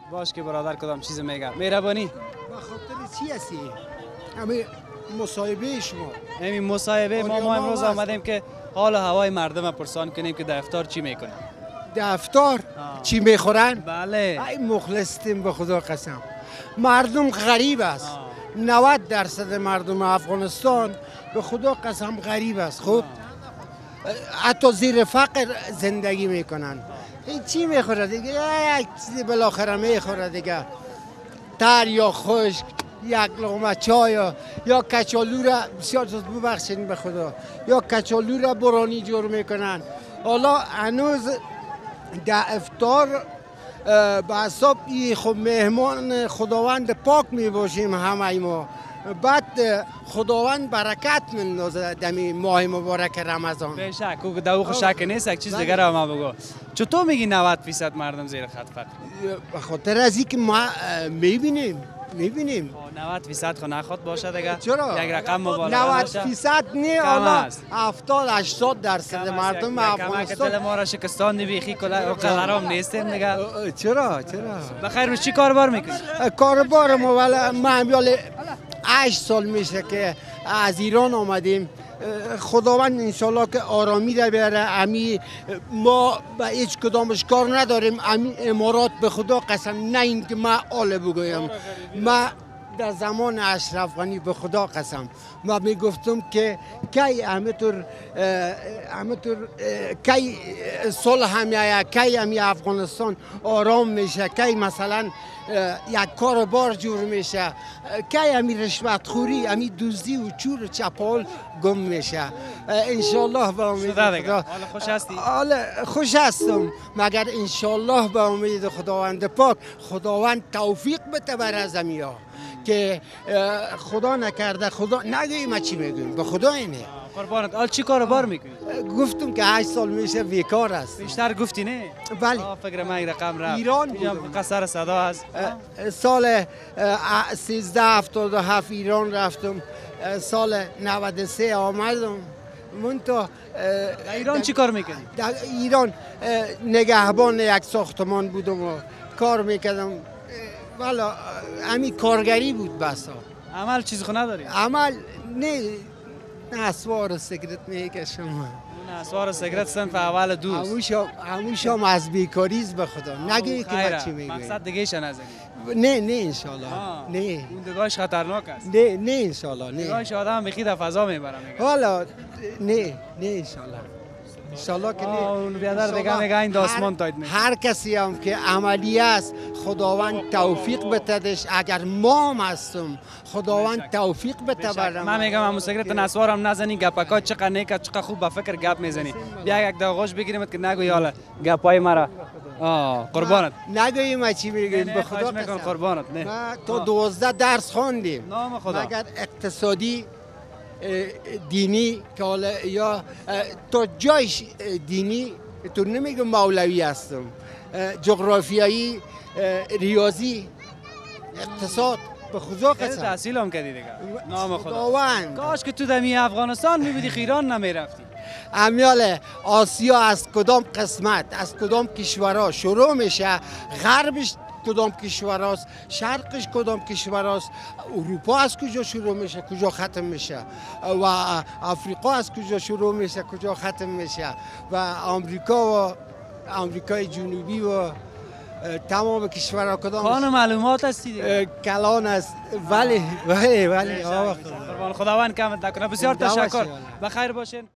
باش که برادر کدام چیز میگه مهربانی. به خاطر چی هستی؟ همین مصاحبه شما. همین مصاحبه ما امروز آمدیم که حال و هوای مردم پرسان کنیم که در افطار چی میکنن. در افطار چی میخورن؟ بله. ای مخلصیم به خدا قسم. مردم غریب است. 90% مردم افغانستان به خدا قسم غریب است. خب حتی زیر فقر زندگی میکنن. این چی میخوره دیگه؟ یک چیزی بالاخره میخوره دیگه. تر یا خشک، یک لقمه چای یا کچالو را بسیار ببخشید به خدا، یا کچالو را برانی جور میکنن. حالا هنوز در افطار به حساب خب مهمان خداوند پاک می باشیم همه ما. بعد خداوند برکت میندازه دمی ماه مبارک رمضان. به شک او دو شک نیست. یک چیز دیگه را ما بگو. چطور میگی 90% مردم زیر خط فقر؟ به خاطر از اینکه ما میبینیم 90% خو نخواد باشه دیگه. چرا؟ یک رقم مبالغه باشه. 90% نه، حالا 70-80% مردم افغانستان دل ما را شکستان بیخی قلرام نیستیم دیگه. چرا؟ بخیر روز چی کاربار میکنی؟ کاربار ما همیال 8 سال میشه که از ایران آمدیم. خداوند انشالله که آرامی را بیاره. امی ما به هیچ کدامش کار نداریم. امی امارات به خدا قسم، نه اینکه ما آله بگویم، ما در زمان اشرف غنی به خدا قسم ما میگفتم که کی همینطور کی صلح میایه، کی همی افغانستان آرام میشه، کی مثلا یک کار بار جور میشه، کی همی رشوت خوری، همی دزدی و چور و چپال گم میشه. انشالله به امید خدا. خوش هستی؟ خوش هستم، مگر انشالله به امید خداوند پاک خداوند توفیق بده بر از ها که خدا نکرده، خدا نگویم چی میگویم، به خدا اینه. قربانت. حال چی کار بار میکنی؟ گفتم که 8 سال میشه بیکار است. بیشتر گفتی نه؟ بله. فکر من این رقم رفت. ایران بودم. قصر صدا از سال 1377 ایران رفتم. سال 93 آمدم. منتها ایران چی کار میکنی؟ در ایران نگهبان یک ساختمان بودم و کار میکردم. والا همین کارگری بود بسا. عمل چیز خو نداری؟ عمل نه اسوار سیگرت میکشم. اون اسوار سیگرت صنف اول دوست. هموشم از بیکاریز به خدا. نگی که من چی میگم. مقصد دیگه ایش نزنی. نه انشالله. نه. اون دگاهش خطرناک است. نه انشالله. نه. دگاهش آدم بخی در فضا میبره میگه. حالا نه انشالله. انشالله که نه. اون بیادر دیگه میگه این داسمان تاید میشه. هر کسی هم که عملی است خداوند توفیق بتدش. اگر ما هم هستم خداوند توفیق بده برام. من میگم همون سیگرت نسوارم نزنی، گپکا چقدر نیکه، چقدر خوب به فکر گپ میزنی. بیا یک داغوش بگیریم که نگوی حالا گپای مرا. قربانت. نگویم چی میگیم به خدا قسم. قربانت. نه. ما تو 12 درس خواندیم. نام خدا. مگر اقتصادی دینی که حالا یا تو جایش دینی تو نمیگم مولوی هستم، جغرافیایی، ریاضی، اقتصاد به خدا قسم. تحصیل هم کردی دیگه. نام خدا. کاش که تو دمی افغانستان میبودی ایران نمیرفتی. امیال آسیا از کدام قسمت، از کدام کشورها شروع میشه؟ غربش کدام کشور است، شرقش کدام کشور است، اروپا از کجا شروع میشه کجا ختم میشه، و افریقا از کجا شروع میشه کجا ختم میشه، و آمریکا و آمریکای جنوبی و تمام کشورها کدام کان معلومات هستی دیگه. کلان است. ولی خداوند کمت نکنه. بسیار تشکر. بخیر باشین.